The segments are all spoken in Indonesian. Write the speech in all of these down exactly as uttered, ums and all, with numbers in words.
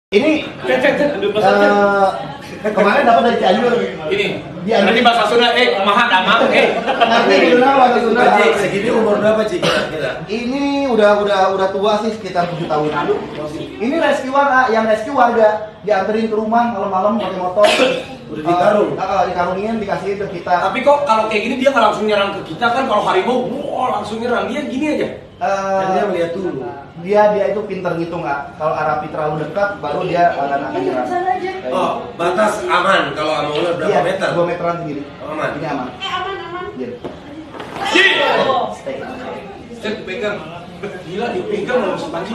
Ini uh, kemarin dapat dari Cianjur. Ini. Nanti bahasa Sunda eh kumaha damang eh. Nanti dulu bahasa Sunda. Segini umur berapa Ci kira-kira? Ini udah udah udah tua sih, sekitar tujuh tahun. Ini rescue warga, yang rescue warga dianterin ke rumah malam-malam pakai motor. Udah dikarung. Uh, uh, dikarungin dikasihin ke kita. Tapi kok kalau kayak gini dia nggak langsung nyerang ke kita kan? Kalau harimau, wow, langsung nyerang, dia gini aja. Uh, Dan dia melihat dulu. Dia dia itu pinter ngitung nggak. Kalau Arapi terlalu dekat, baru dia akan akan nyerang. Oh, batas aman kalau sama ular berapa Iya, meter? dua meteran segini. Oh, aman. Ini aman. Eh aman aman. Iya. Ji, Stay. Cet dipegang. Gila dipegang mau sepanci.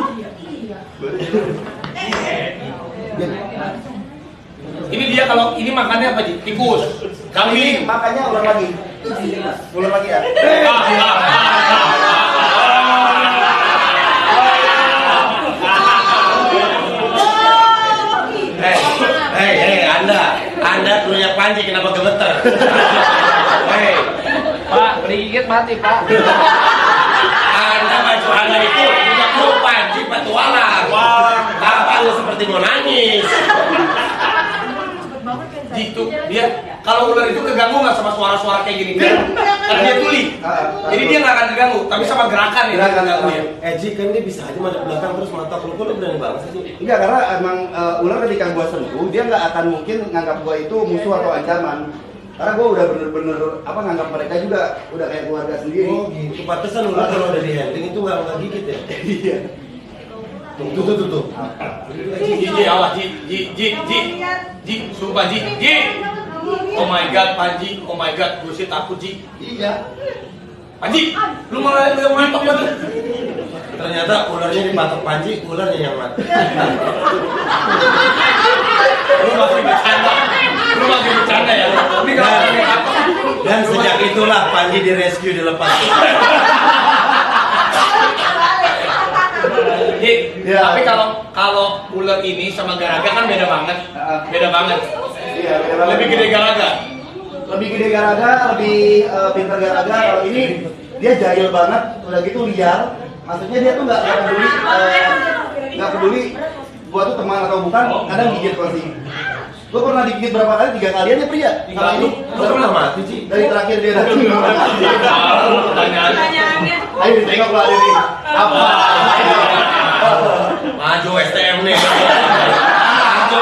Iya. Ini dia kalau ini makannya apa Ji? Tikus, Ini kambing. makanya ular lagi. Ular lagi ya. Ah, ah, ah, ah. Hei, hei, hei, Anda, Anda krunya Panji kenapa gemeter? Hei, Pak, digigit mati, Pak. Anda baju Anda itu punya kru Panji petualang. Apa lu seperti mau nangis? Gitu dia kalau ular itu keganggu nggak sama suara-suara kayak gini kan? Karena dia tuli. Jadi dia nggak akan terganggu, tapi sama gerakan ya dia terganggu ya. Eh Ji, kan dia bisa aja madep belakang terus mata lu, kok lu berani banget sih Ji? Enggak, karena emang uh, ular ketika gua sentuh, dia nggak akan mungkin nganggap gua itu musuh atau ancaman. Karena gua udah bener-bener apa nganggap mereka juga udah kayak keluarga sendiri. Oh gitu, pantesan ular kalau udah di handling itu nggak nggak gigit ya? Iya. Tuh, tuh, tuh, tuh, tuh. Ji, Ji, awas Ji, Ji, Ji, Ji, Ji, sumpah Ji, Ji. Oh my God, Panji, oh my God, gue sih takut Ji. Iya. Panji, lu malah yang mantap banget. Ternyata ularnya dipatok Panji, ularnya yang mati. Lu masih bercanda, lu masih bercanda ya. Ini kalau Dan, apa? dan sejak itulah Panji direscue dilepas. Ji, Ya. tapi kalau kalau ular ini sama garaga kan beda banget, beda banget. Iya, beda banget. Lebih gede garaga. Lebih gede garaga, lebih uh, pinter garaga. Kalau ini dia jahil banget, udah gitu liar. Maksudnya dia tuh nggak nggak peduli, uh, nggak peduli gua tuh teman atau bukan, kadang gigit pasti. Gua pernah digigit berapa kali? Tiga kalian ya pria. Tiga ini Lu pernah mati Ji? dari terakhir dia datang. Pertanyaan. Pertanyaannya. Ayo ditengok lah ini. Apa? Maju S T M nih. Maju.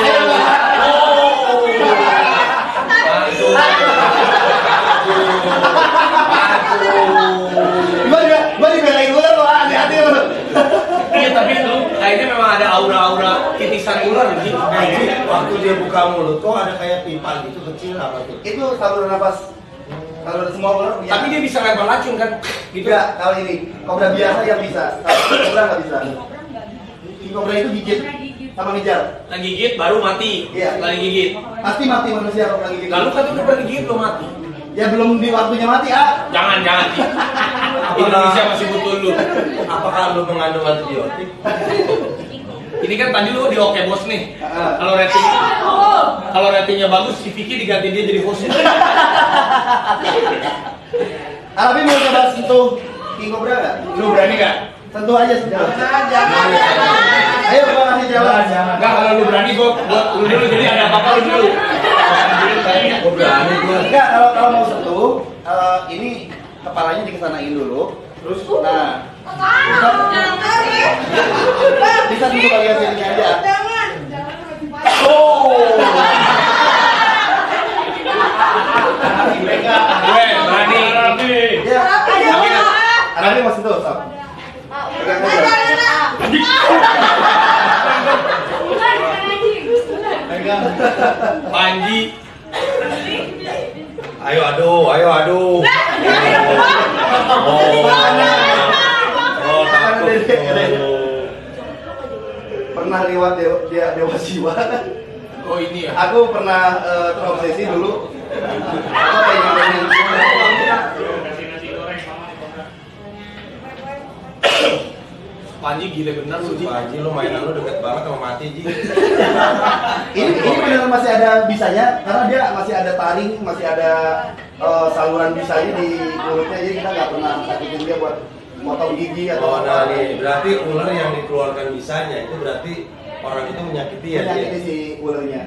Gua juga, gua dibelain ular loh, hati-hati lo. Iya tapi lu kayaknya memang ada aura-aura titisan ular Ji. Eh, Ji, waktu dia buka mulut kok ada kayak pipa gitu kecil apa tuh? Itu saluran napas. Kalau semua ular punya. Tapi dia bisa lempar racun kan? Gitu. Enggak, kalau ini kobra biasa yang bisa. Kalau kobra nggak bisa. King kobra itu gigit sama ngejar. Nah gigit baru mati. Iya. Setelah gigit. Pasti mati manusia kalau pernah gigit. Lalu kan udah pernah digigit belum mati. Ya belum di waktunya mati, ah. Jangan jangan. Ji. Indonesia masih butuh lu. Apakah lu mengandung antibiotik? Ini kan tadi lu di Oke Bos nih. Heeh. Kalau rating kalau ratingnya bagus, si Vicky diganti dia jadi host. Arabi mau coba sentuh king kobra nggak? Lu berani nggak? Sentuh aja sejalan. Jangan. Ayo gua kasih jalan. Enggak, kalau lu berani gua gua lu dulu jadi ada apa-apa lu dulu. Gua berani gua. Enggak, kalau kalau mau sentuh, eh, ini kepalanya dikesanain dulu. Terus, nah, bisa sentuh bagian sininya aja. Jangan. Jangan lebih parah. Oh. Gue berani. Ya, Tapi kan Arabi mau sentuh, stop. Pegang aja. Pegang. Panji. Ayo aduh, ayo aduh. Oh, oh takut. Pernah lewat dewa, dia dewa Siwa. Oh ini ya. Aku pernah eh, terobsesi dulu. Apa pengen pengen Panji gila bener lu Ji. Panji lu mainan lu deket banget sama mati Ji. ini ini benar masih ada bisanya karena dia masih ada taring, masih ada eh, saluran bisanya di mulutnya, jadi kita nggak pernah sakitin dia buat motong gigi atau Oh nah nih, berarti ular yang dikeluarkan bisanya itu berarti orang itu menyakiti ya. Menyakiti dia. si ularnya.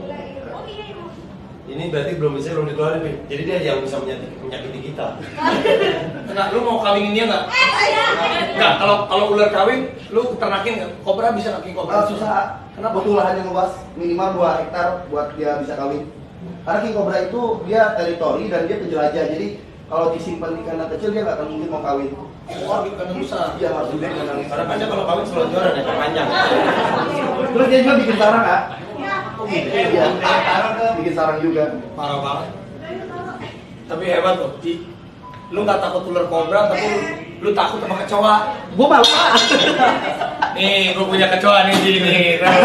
Ini berarti belum bisa belum dikeluarin, Pin. Jadi dia yang bisa menyakiti, menyakiti kita. Enggak, lu mau kawinin dia nggak? Enggak, kalau kalau ular kawin, lu ternakin nggak? Kobra bisa nggak king Ah, kobra? susah. Kenapa? Butuh lahan yang luas, minimal dua hektar buat dia bisa kawin. Karena king cobra itu dia teritori dan dia penjelajah. Jadi kalau disimpan di kandang kecil dia nggak akan mungkin mau kawin. Wah, di kandang besar. Dia harus gede kandang. Karena kan dia kalau kawin selonjoran ya panjang. Terus dia juga bikin sarang nggak? Iya, bikin sarang juga. Parah banget. Tapi hebat loh. Di, lu nggak takut ular kobra, tapi lu, lu takut sama kecoa. Gua malu. Nih, gua punya kecoa nih di sini.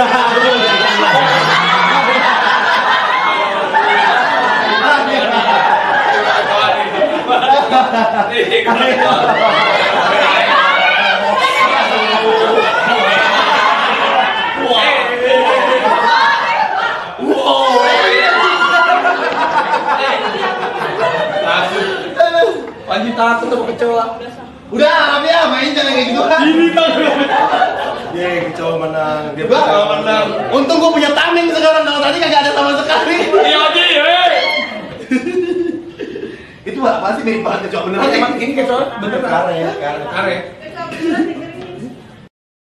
Nih, kecoa. Panji takut sama kecoa. Udah, tapi ya main jangan kayak gitu kan. Ini kan. Dia kecoa menang, dia Gua kecoa menang. untung gua punya tameng sekarang, kalau tadi kagak ada sama sekali. Iya aja ya. Itu apa sih mirip banget kecoa beneran? Emang ini kecoa bener Karet, karet. karet.